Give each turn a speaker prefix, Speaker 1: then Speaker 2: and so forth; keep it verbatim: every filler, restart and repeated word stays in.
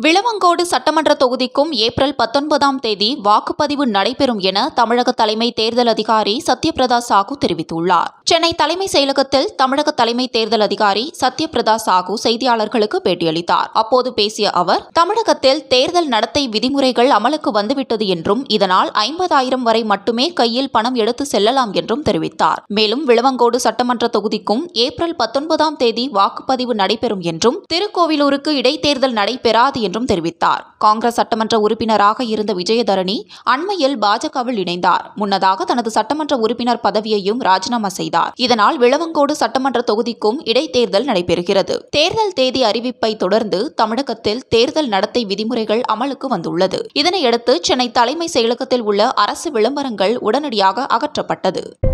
Speaker 1: விளவங்கோடு சட்டமன்ற தொகுதிக்கும் ஏப்ரல் பத்தொன்பதாம் தேதி வாக்குப்பதிவு நடைபெறும் என தமிழக தலைமை தேர்தல் அதிகாரி சத்யபிரதா சாஹூ தெரிவித்துள்ளார். சென்னை தலைமை செயலகத்தில் தமிழக தலைமை தேர்தல் அதிகாரி சத்யபிரதா சாஹூ செய்தியாளர்களுக்கு பேட்டியளித்தார். அப்போது பேசிய அவர், தமிழகத்தில் தேர்தல் நடத்தை விதிமுறைகள் அமலுக்கு வந்துவிட்டது என்றும், இதனால் ஐம்பதாயிரம் வரை மட்டுமே கையில் பணம் எடுத்து செல்லலாம் என்றும் தெரிவித்தார். மேலும் விளவங்கோடு சட்டமன்ற தொகுதிக்கும் ஏப்ரல் பத்தொன்பதாம் தேதி வாக்குப்பதிவு நடைபெறும் என்றும், திருக்கோவிலூருக்கு இடைத்தேர்தல் நடைபெறாது என்றும் தெரிவித்தார். காங்கிரஸ் சட்டமன்ற உறுப்பினராக இருந்த விஜயதரணி அண்மையில் பாஜகவில் இணைந்தார். முன்னதாக தனது சட்டமன்ற உறுப்பினர் பதவியையும் ராஜினாமா செய்தார். இதனால் விளவங்கோடு சட்டமன்ற தொகுதிக்கும் இடைத்தேர்தல் நடைபெறுகிறது. தேர்தல் தேதி அறிவிப்பை தொடர்ந்து தமிழகத்தில் தேர்தல் நடத்தை விதிமுறைகள் அமலுக்கு வந்துள்ளது. இதனையடுத்து சென்னை தலைமை செயலகத்தில் உள்ள அரசு விளம்பரங்கள் உடனடியாக அகற்றப்பட்டது.